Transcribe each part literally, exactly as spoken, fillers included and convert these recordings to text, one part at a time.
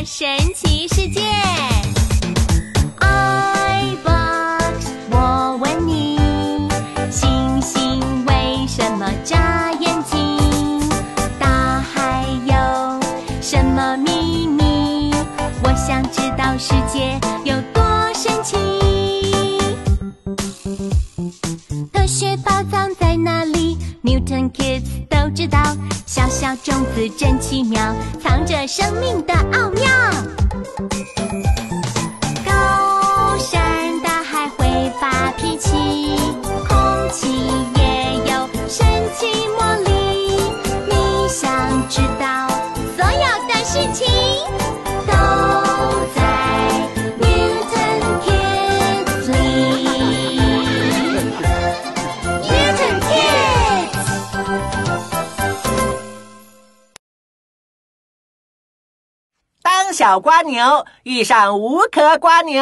神奇世界。 iBox 我问你，星星为什么眨眼睛？大海有什么秘密？我想知道世界有多神奇。科学宝藏在哪里？ Newton Kids 都知道，小小种子真奇妙，藏着生命的奥妙。高山大海会发脾气，空气也有神奇魔力。你想知道所有的事情，都在 Newton Kids 里。Newton Kids。 当小蜗牛遇上无壳蜗牛。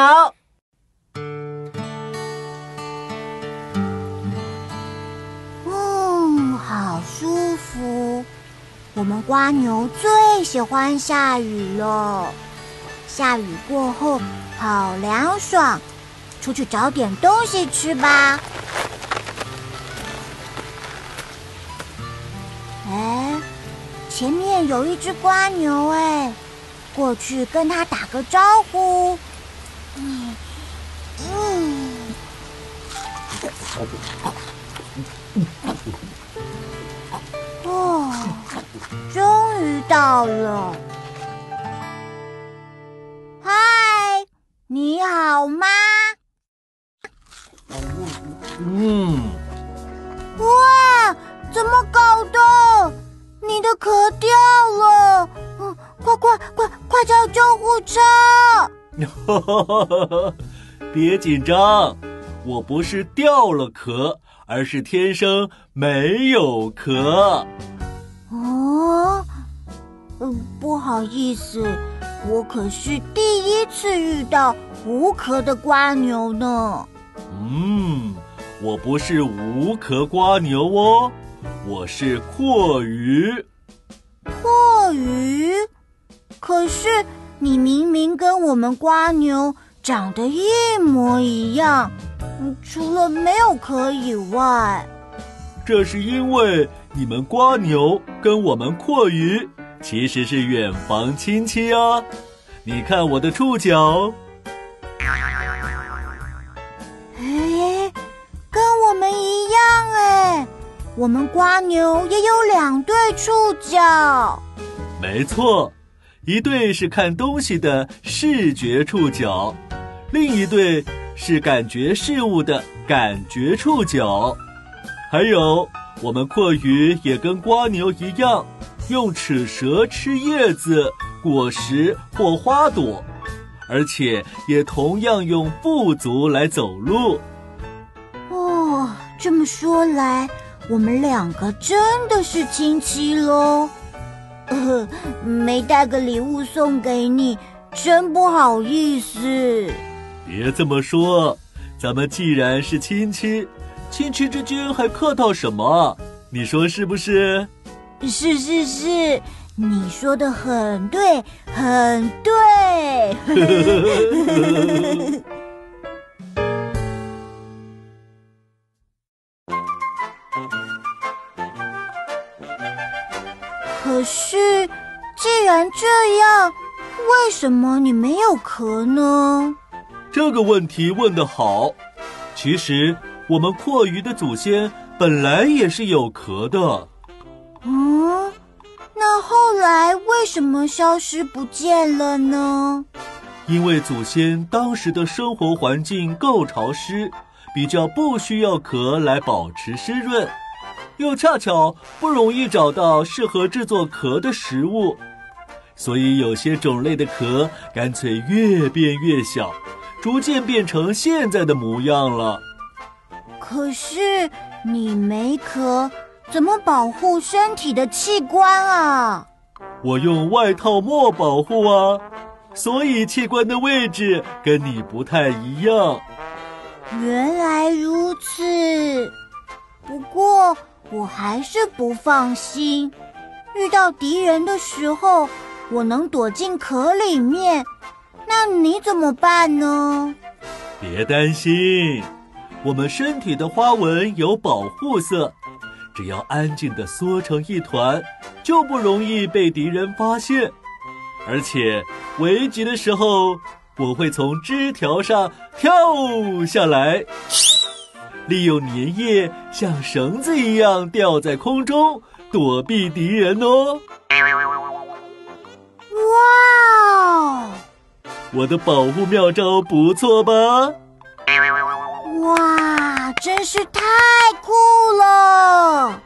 嗯，好舒服。我们蜗牛最喜欢下雨了。下雨过后好凉爽，出去找点东西吃吧。哎，前面有一只蜗牛哎。 过去跟他打个招呼。嗯嗯。哦，终于到了。嗨，你好吗？ 嗯。 哇，怎么搞的？你的壳掉了。嗯。 快快快快叫救护车！ 别紧张，我不是掉了壳，而是天生没有壳。 哦，嗯，不好意思，我可是第一次遇到无壳的蜗牛呢。 嗯，我不是无壳蜗牛哦，我是蛞蝓。 蛞蝓？ 可是你明明跟我们蜗牛长得一模一样，除了没有壳以外。 这是因为你们蜗牛跟我们蛞蝓其实是远房亲戚啊！你看我的触角， 哎，跟我们一样哎，我们蜗牛也有两对触角。 没错。 一对是看东西的视觉触角，另一对是感觉事物的感觉触角。还有，我们蛞蝓也跟蜗牛一样，用齿舌吃叶子、果实或花朵，而且也同样用腹足来走路。 哦，这么说来，我们两个真的是亲戚咯。 呃，没带个礼物送给你，真不好意思。 别这么说，咱们既然是亲戚，亲戚之间还客套什么？你说是不是？ 是是是，你说的很对，很对。可是，既然这样，为什么你没有壳呢？ 这个问题问得好。其实，我们蛞蝓的祖先本来也是有壳的。 嗯，那后来为什么消失不见了呢？ 因为祖先当时的生活环境够潮湿，比较不需要壳来保持湿润。 又恰巧不容易找到适合制作壳的食物，所以有些种类的壳干脆越变越小，逐渐变成现在的模样了。 可是你没壳，怎么保护身体的器官啊？ 我用外套膜保护啊，所以器官的位置跟你不太一样。 原来如此，不过。 我还是不放心，遇到敌人的时候， 我能躲进壳里面，那你怎么办呢？ 别担心，我们身体的花纹有保护色，只要安静地缩成一团，就不容易被敌人发现。而且危急的时候，我会从枝条上跳下来，利用粘液像绳子一样吊在空中，躲避敌人哦。 哇！ 我的保护妙招不错吧？ 哇，真是太酷了！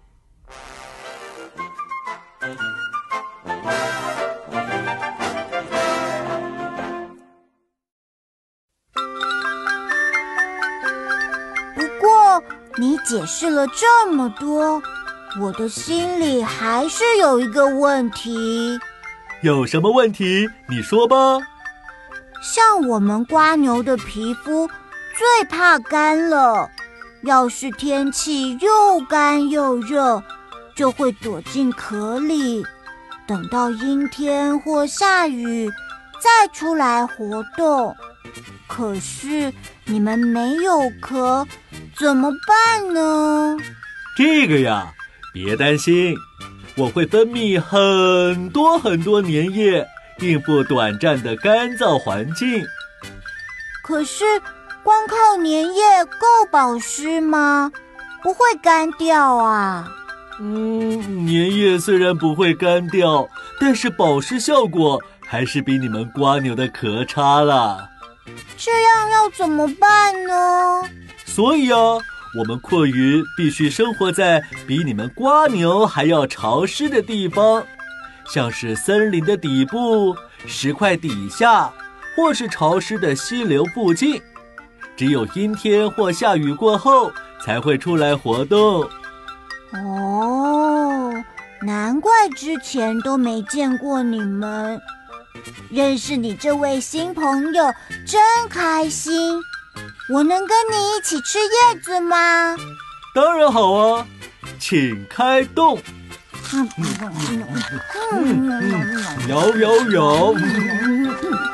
不过，你解释了这么多，我的心里还是有一个问题。 有什么问题？你说吧。 像我们蝸牛的皮肤最怕干了，要是天气又干又热，就会躲进壳里，等到阴天或下雨再出来活动。可是你们没有壳，怎么办呢？ 这个呀，别担心，我会分泌很多很多粘液，应付短暂的干燥环境。 可是光靠粘液够保湿吗？不会干掉啊。 嗯，粘液虽然不会干掉，但是保湿效果还是比你们蝸牛的壳差了。 这样要怎么办呢？ 所以啊，我们阔鱼必须生活在比你们蝸牛还要潮湿的地方，像是森林的底部、石块底下，或是潮湿的溪流附近。只有阴天或下雨过后，才会出来活动。 哦，难怪之前都没见过你们。认识你这位新朋友真开心。我能跟你一起吃叶子吗？ 当然好啊，请开动。嗯嗯嗯，摇摇摇。